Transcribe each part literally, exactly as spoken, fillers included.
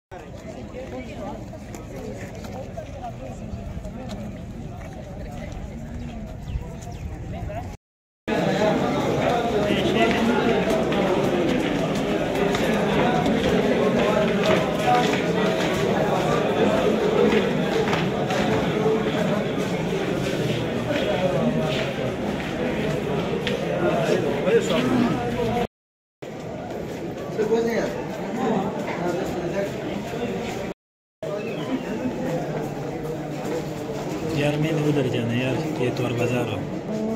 यार मैंने उधर जाना है यार, ये तो और बाजार हो।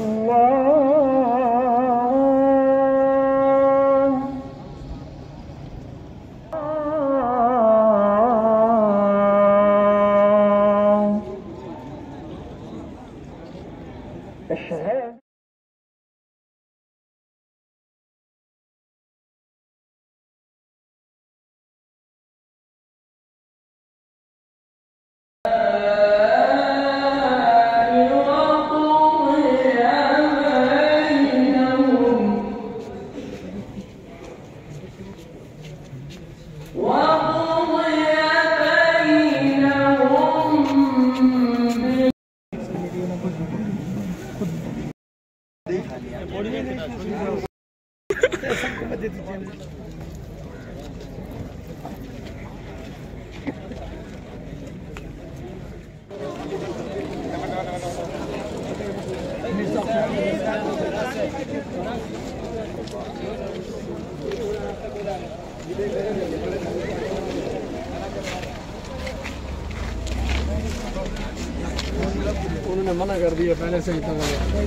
उन्होंने मना कर दिया पहले से ही तो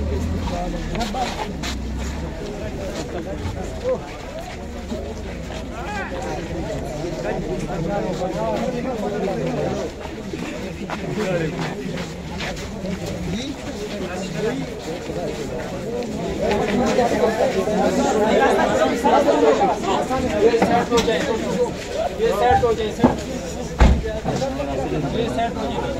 ये सेट हो जाए, ये सेट हो जाए, ये सेट हो जाए।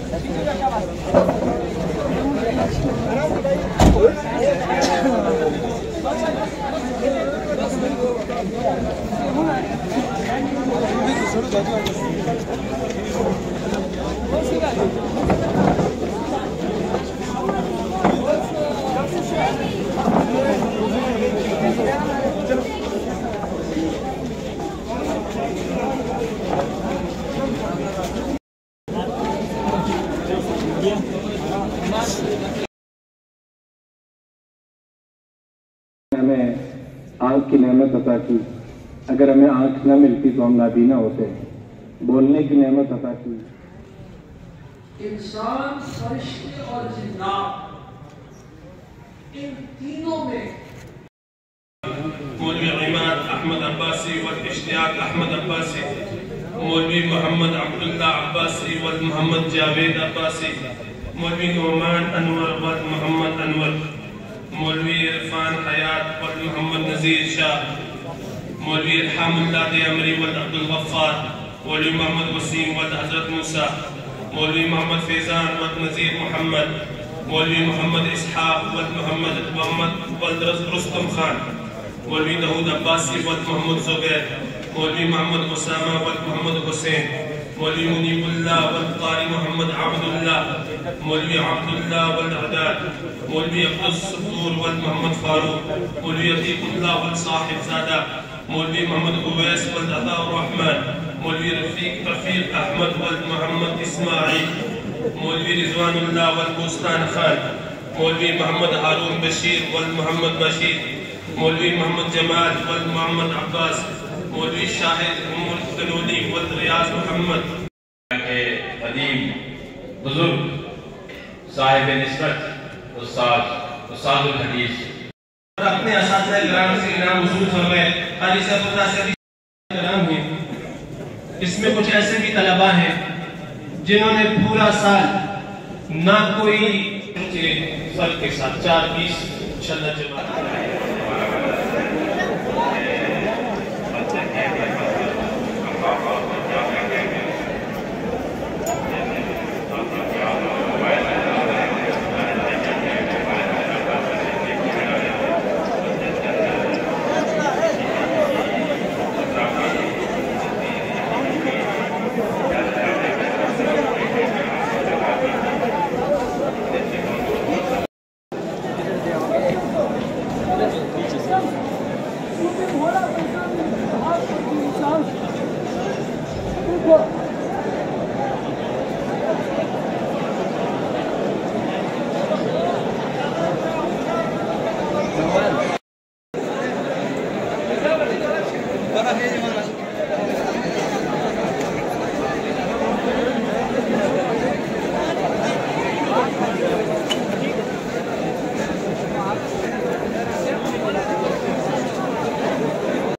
हमें आँख की नेमत अता की, अगर हमें आँख न मिलती तो हम नाबीना होते। बोलने की नेमत अता की। इंसान, फरिश्ते और जिन्नात, इन तीनों में मौलवी इमाद अहमद अब्बासी व इश्तियाक अहमद अब्बासी, मौलवी मोहम्मद अब्दुल्ला अब्बासी व मोहम्मद जावेद अब्बासी, मौलवी नोमान अनवर व मोहम्मद अनवर, मौलवी इरफान हयात व मोहम्मद नज़ीर शाह, मौलवी इल्हामुल्लाह अमरी व अब्दुल गफ्फार, मौलवी मोहम्मद वसीम व हजरत मूसा, मौलवी मोहम्मद फैजान व नज़ीर मोहम्मद, मौलवी मोहम्मद इसहाक व मोहम्मद मोहम्मद व रुस्तम खान, मौलवी दाऊद अब्बासी व मोहम्मद जुबैर, मौलवी मोहम्मद उसामा व मोहम्मद हुसैन, मौलवी मुनीबुल्लाह व कारी मोहम्मद अब्दुल्ला, मौलवी अब्दुल्ला व अदाद, मौलवी अब्दुल सत्तूर व मोहम्मद फारूक, मौलवी अतीकुल्लाह व साहिबजादा, मौलवी मोहम्मद उवैस व अताउर रहमान, मौलवी रफीक रफीक अहमद व मोहम्मद इस्माइल, मौलवी रिजवानुल्लाह व बुस्तान खान, मौलवी मोहम्मद हारून बशीर व मोहम्मद बशीर, मौलवी मोहम्मद जमाल व मोहम्मद अब्बास, मौलवी शाहिद उम्मुल कनूनी व रियाज मोहम्मद के अदीम बुजुर्ग साहिब निस्बत उस्ताद उस्तादुल हदीस अपने असातिज़ा इकराम से इनाम वसूल फरमाए। हाजी सफरुल्लाह से इनाम हुए। इसमें कुछ ऐसे भी तलबा हैं जिन्होंने पूरा साल ना कोई के फल के साथ चार बीस इंशाअल्लाह जमा शख्स भोला पैसा में हाथ इंसान